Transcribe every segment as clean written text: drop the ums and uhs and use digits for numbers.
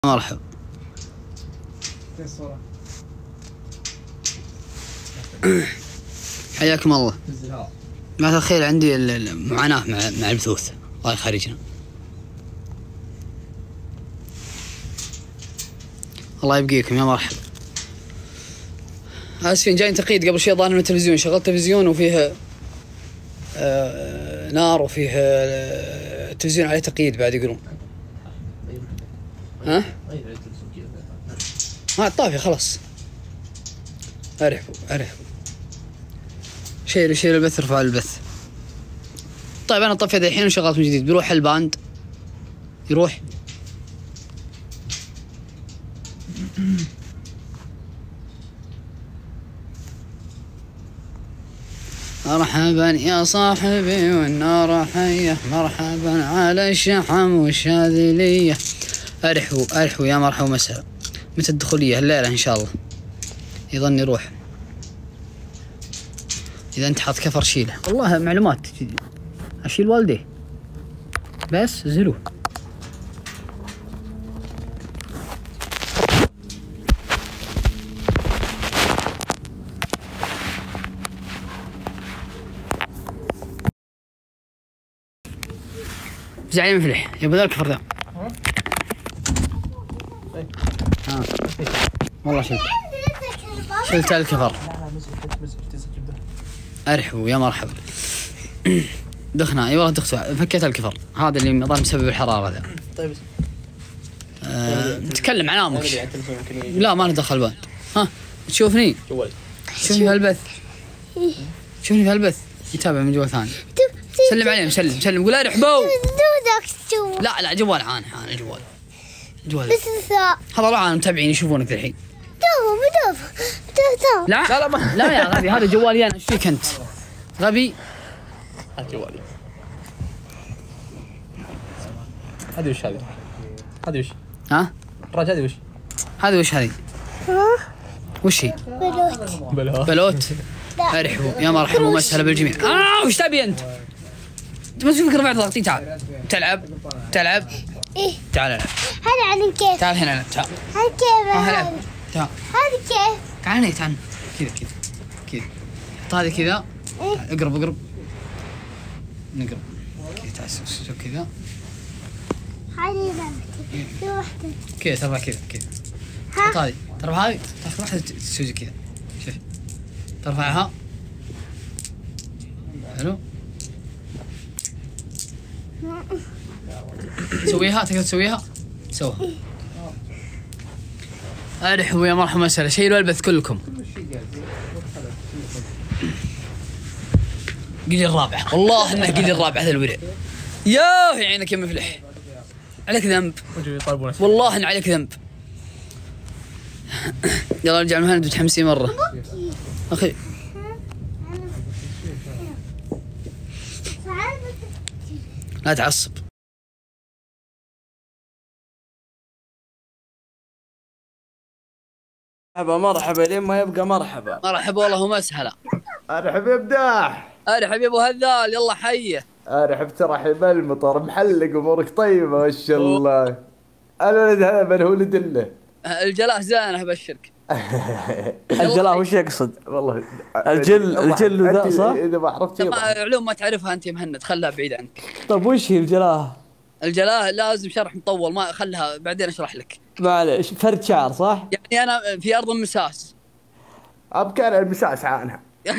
مرحبا. حياكم الله. جماعة الخير، عندي المعاناة مع البثوث، الله يخرجنا. الله يبقيكم، يا مرحبا. اسفين، جاي تقييد قبل شوي، ظهر من التلفزيون، شغلت تلفزيون وفيه نار، وفيه التلفزيون عليه تقييد بعد يقولون. ها؟ طافي خلاص. ارحبوا شيلوا البث، ارفعوا البث. طيب انا طفيت الحين وشغلت من جديد. بيروح الباند، يروح. مرحبا يا صاحبي والنار حية، مرحبا على الشحم والشاذلية. ارحبوا يا مرحبا مساء. متى الدخولية؟ الليلة ان شاء الله. يظن يروح. اذا انت حاط كفر شيله. والله معلومات اشيل والديه بس زلوه. زعيم مفلح يبغى ذا الكفر ذا. والله شلت الكفر. ارحبوا يا مرحبا. دخنا اي والله دخت، فكيت الكفر هذا اللي ظل مسبب الحراره ذا. طيب نتكلم عن امك. لا ما ندخل بان. ها تشوفني؟ شوفني في البث. شوفني في البث. يتابع من جوال ثاني. سلم عليهم، سلم قول ارحبوا. لا جوال عانه جوال هذا روح متابعين يشوفونك الحين. لا يا غبي، هذا جوالي انا. ايش فيك انت غبي؟ هذا جوالي. هذه وش هذه؟ هذه وش؟ ها؟ الراجل هذه وش؟ هذه وش هذه؟ وش هي؟ بلوت. ارحبوا يا مرحبا ومسهلا بالجميع. وش تبي انت؟ ما تشوفك رفعت ضغطي. تعال تلعب. ايه تعال العب. هذا عن كيف؟ تعال هنا العب. تعال. هذا كيف؟ العب. تعال. هذا كيف؟ تعال هنا تعال. كذا حط هذه كذا. اقرب نقرب كذا. تعال سوي كذا. هذه لعبتي. في واحدة كذا ترفع كذا. حط هذه، ترفع هذه، تاخذ واحدة تسوي كذا. شوف ترفعها. حلو. تسويها، تقدر تسويها. سوها. ارحبوا يا مرحبا مسهلا. شيلوا البث كلكم. قلي الرابعة، والله انه قلي الرابعة هذا الورع. ياه عينك يا مفلح، عليك ذنب والله ان عليك ذنب. يلا ارجع المهند، متحمسين مرة اخي. لا تعصب. مرحبا لين ما يبقى مرحبا والله ومسهلا. ارحب يا بداح. ارحب يا ابو هذال، يلا حيه. ارحب، ترحب المطر محلق، امورك طيبه ما شاء الله. الولد هذا من هو ولد له؟ الجلاه زانه ابشرك. الجلاه وش يقصد؟ والله الجل ذا صح؟ اذا ما عرفت علوم ما تعرفها انت يا مهند، خلها بعيد عنك. طيب وش هي الجلاه؟ الجلاه لازم شرح مطول، ما خلها بعدين اشرح لك. معلش، فرد شعر صح؟ يعني انا في ارض مساس. كان المساس عانها.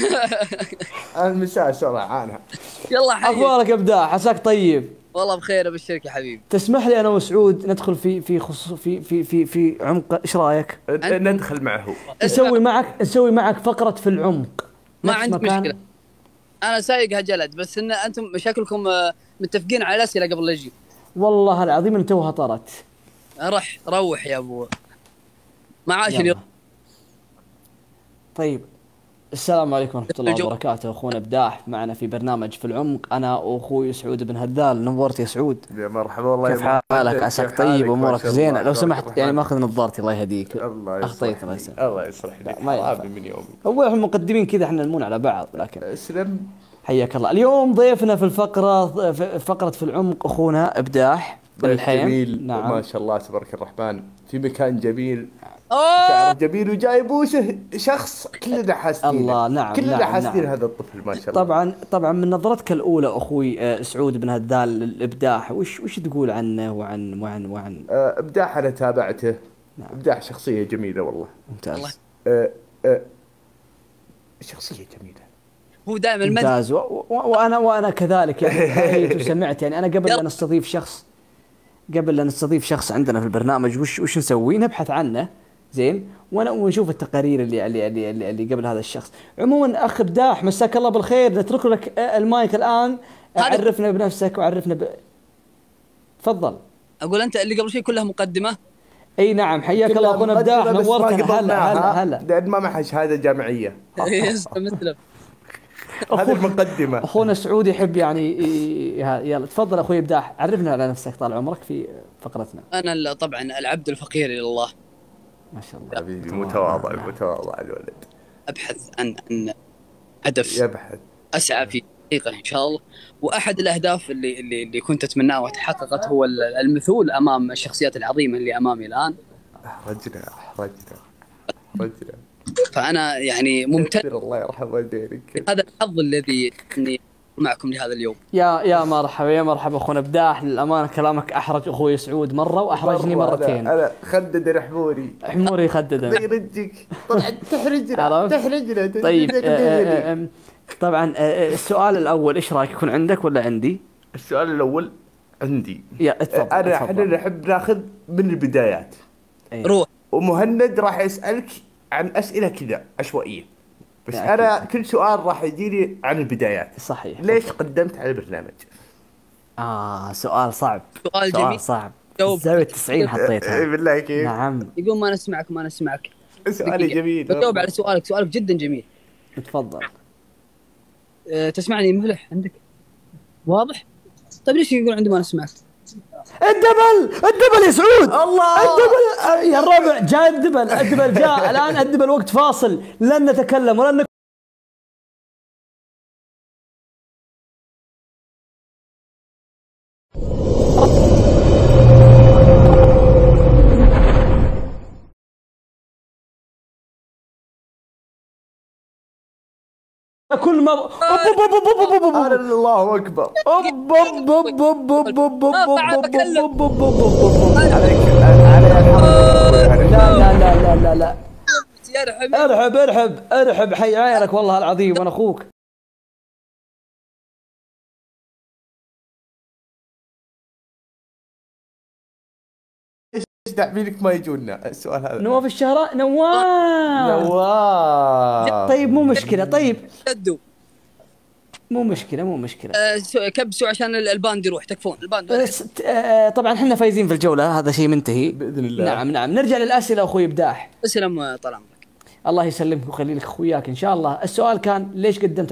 المساس والله عانها. يلا حي. اخبارك يا بداح؟ عساك طيب؟ والله بخير ابشرك يا حبيبي. تسمح لي انا وسعود ندخل في عمق، ايش رايك؟ ندخل معه. نسوي معك فقرة في العمق. ما عندك مشكلة. انا سايقها جلد، بس ان انتم مشاكلكم متفقين على الاسئله قبل لا اجي. والله العظيم ان توها طرت. روح يا ابو معاش اليوم. طيب السلام عليكم ورحمة الله وبركاته. اخونا بداح معنا في برنامج في العمق، انا واخوي سعود بن هذال. نورت يا سعود. يا مرحبا والله. كيف حالك؟ عساك طيب؟ امورك زينه؟ لو سمحت يعني ماخذ نظارتي الله يهديك. اخطيت الله يسلمك. الله يصلح لك. ما من يومي. اول احنا مقدمين كذا، احنا نمون على بعض، لكن اسلم. حياك الله. اليوم ضيفنا في الفقرة في العمق اخونا بداح. جميل نعم. ما شاء الله تبارك الرحمن، في مكان جميل، شعر جميل، وجايبوه شخص كلنا حاسين. الله. نعم. كلنا حاسين هذا الطفل ما شاء الله. طبعا من نظرتك الاولى اخوي سعود بن هذال الابداع، وش تقول عنه وعن ابداع؟ انا تابعته. نعم. ابداع، شخصيه جميله والله. ممتاز. شخصيه جميله، هو دائما ممتاز. وانا كذلك يعني سمعت يعني انا قبل لا نستضيف شخص عندنا في البرنامج وش نسوي؟ نبحث عنه زين ونشوف التقارير اللي قبل هذا الشخص. عموما اخ بداح مساك الله بالخير، نترك لك المايك الان، عرفنا بنفسك وعرفنا تفضل. اقول انت اللي قبل شيء كلها مقدمه. اي نعم، حياك الله اخونا بداح، نورتنا. هلا لان ما معها شهاده جامعيه. مثله هذه المقدمه. اخونا سعود يحب يعني يلا تفضل اخوي بداح، عرفنا على نفسك طال عمرك في فقرتنا. انا طبعا العبد الفقير الى الله. ما شاء الله حبيبي، متواضع الولد. ابحث عن هدف اسعى فيه حقيقه ان شاء الله، واحد الاهداف اللي كنت اتمناها وتحققت هو المثول امام الشخصيات العظيمه اللي امامي الان. رجنا فانا يعني ممتن، الله يرحم والديك، هذا الحظ الذي اني معكم لهذا اليوم. يا مرحبا اخونا بداح، للامانه كلامك احرج اخوي سعود مره واحرجني مرتين. انا خدد حموري خدد ما يرجك طبعا، تحرجنا. طيب طبعا السؤال الاول ايش رايك يكون عندك ولا عندي؟ السؤال الاول عندي. يا اتفضل. احنا نحب ناخذ من البدايات. روح. ومهند راح يسالك عن اسئله كذا عشوائيه، بس انا كل سؤال راح يجيني عن البدايات. صحيح. ليش قدمت على البرنامج؟ سؤال صعب. سؤال جميل صعب. زاوية 90 حطيتها. بالله كيف؟ نعم. يقول ما نسمعك. سؤالي جميل. بجاوب على سؤالك جدا جميل. تفضل. تسمعني مفلح عندك؟ واضح؟ طيب ليش يقول عندي ما نسمعك؟ الدبل يا سعود. الله. الدبل يا الربع جاء الدبل جاء الآن. الدبل وقت فاصل، لن نتكلم ولن كل ما الله اكبر. لا ارحب حي عينك والله العظيم، وانا اخوك. ايش دعمينك ما يجونا السؤال هذا؟ نواف الشهراء. نواف. طيب مو مشكلة. طيب مو مشكلة. كبسوا عشان الباند يروح، تكفون الباند. طبعا احنا فايزين في الجولة، هذا شيء منتهي بإذن الله. نعم. نرجع للأسئلة أخوي بداح. اسلم طال عمرك. الله يسلمك ويخلي لك أخوياك إن شاء الله. السؤال كان ليش قدمت